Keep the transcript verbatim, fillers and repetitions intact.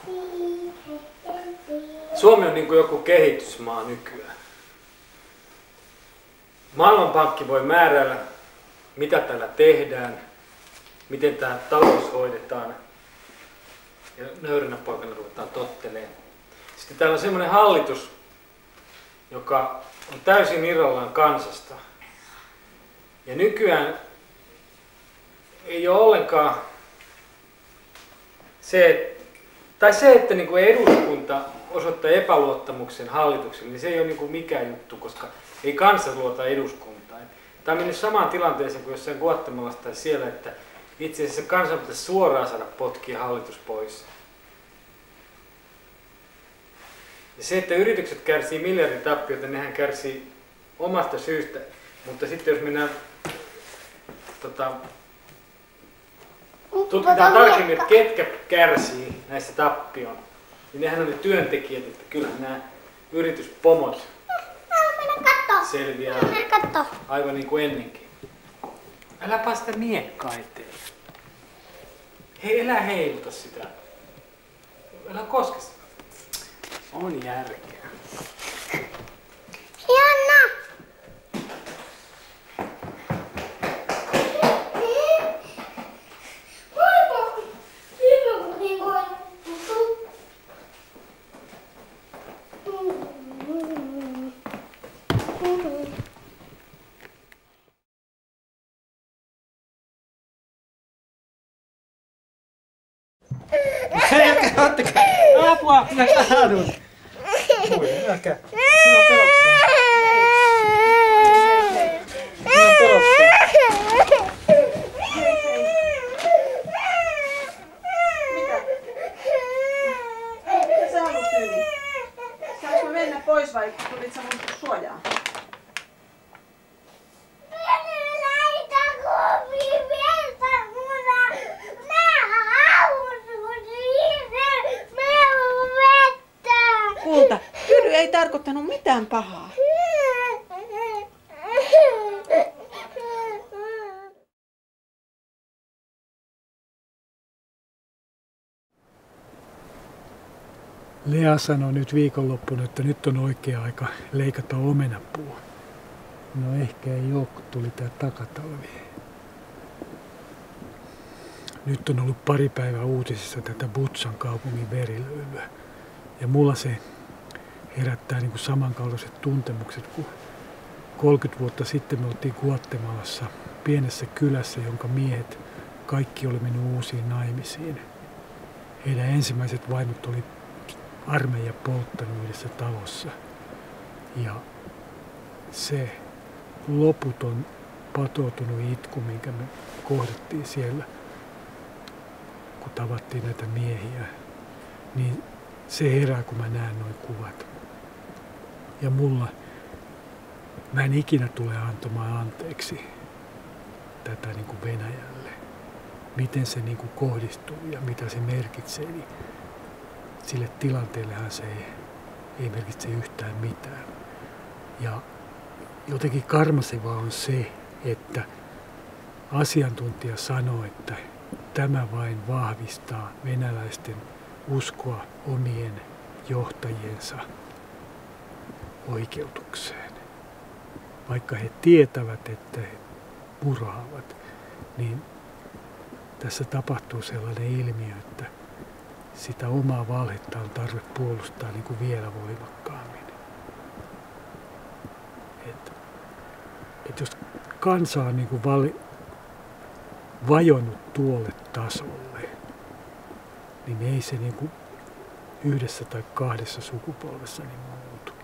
Suomi on niin kuin joku kehitysmaa nykyään. Maailmanpankki voi määräillä, mitä täällä tehdään, miten tämä talous hoidetaan, ja nöyränä poikana ruvetaan tottelemaan. Sitten täällä on semmoinen hallitus, joka on täysin irrallaan kansasta. Ja nykyään ei ole ollenkaan se, tai se, että niin kuin eduskunta osoittaa epäluottamuksen hallitukselle, niin se ei ole niin kuin mikään juttu, koska ei kansa luota eduskuntaan. Tämä on mennyt samaan tilanteeseen kuin jossain Guatemalassa tai siellä, että itse asiassa kansan pitäisi suoraan saada potkia hallitus pois. Ja se, että yritykset kärsii miljarditappiota, nehän kärsii omasta syystä, mutta sitten jos mennään tota, tutkitaan tarkemmin, että ketkä kärsii näissä tappioon, niin nehän on ne työntekijät, että kyllähän nämä yrityspomot selviää aivan niin kuin ennenkin. Älä päästä miekkaa eteen. Hei, elä heiluta sitä. Älä koske sitä. On järkeä. Janna! Älkää, ottakaa! Apua! Minä kaadun! Voi, älkää! Minua pelottaa! Minua pelottaa! Mitä? Mitä sä haluat tyyli? Saanko mä mennä pois vai tulit sä mun suojaan? Kulta, Pyry ei tarkoittanut mitään pahaa. Lea sanoi nyt viikonloppuna, että nyt on oikea aika leikata omenapuu. No ehkä ei ole, kun tuli tää takatalvi. Nyt on ollut pari päivää uutisissa tätä Butsan kaupungin verilöylyä. Ja mulla se herättää niin kuin samankaltaiset tuntemukset, kun kolmekymmentä vuotta sitten me oltiin Guatemalassa pienessä kylässä, jonka miehet kaikki oli mennyt uusiin naimisiin. Heidän ensimmäiset vaimot oli armeija polttanut yhdessä talossa. Ja se loputon patoutunut itku, minkä me kohdattiin siellä, kun tavattiin näitä miehiä, niin se herää, kun mä näen nuo kuvat. Ja mulla, mä en ikinä tule antamaan anteeksi tätä niin kuin Venäjälle. Miten se niin kuin kohdistuu ja mitä se merkitsee, niin sille tilanteellehan se ei, ei merkitse yhtään mitään. Ja jotenkin karmasevaa on se, että asiantuntija sanoo, että tämä vain vahvistaa venäläisten uskoa omien johtajiensa oikeutukseen. Vaikka he tietävät, että he murhaavat, niin tässä tapahtuu sellainen ilmiö, että sitä omaa valhetta on tarve puolustaa niin kuin vielä voimakkaammin. Et, et jos kansa on niin kuin vali, vajonnut tuolle tasolle, niin ei se niin kuin yhdessä tai kahdessa sukupolvessa niin muutu.